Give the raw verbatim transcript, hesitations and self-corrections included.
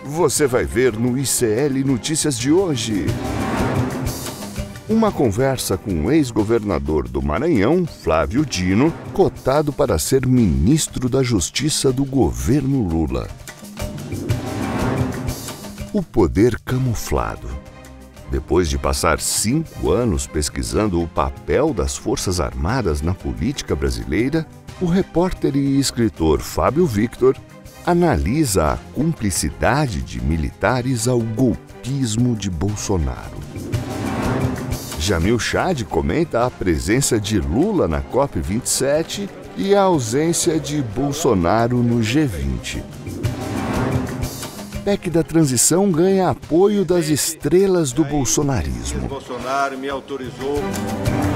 Você vai ver no I C L Notícias de hoje. Uma conversa com o ex-governador do Maranhão, Flávio Dino, cotado para ser ministro da Justiça do governo Lula. O poder camuflado. Depois de passar cinco anos pesquisando o papel das Forças Armadas na política brasileira, o repórter e escritor Fábio Victor analisa a cumplicidade de militares ao golpismo de Bolsonaro. Jamil Chad comenta a presença de Lula na COP vinte e sete e a ausência de Bolsonaro no G vinte. P E C da transição ganha apoio das estrelas do bolsonarismo. Bolsonaro me autorizou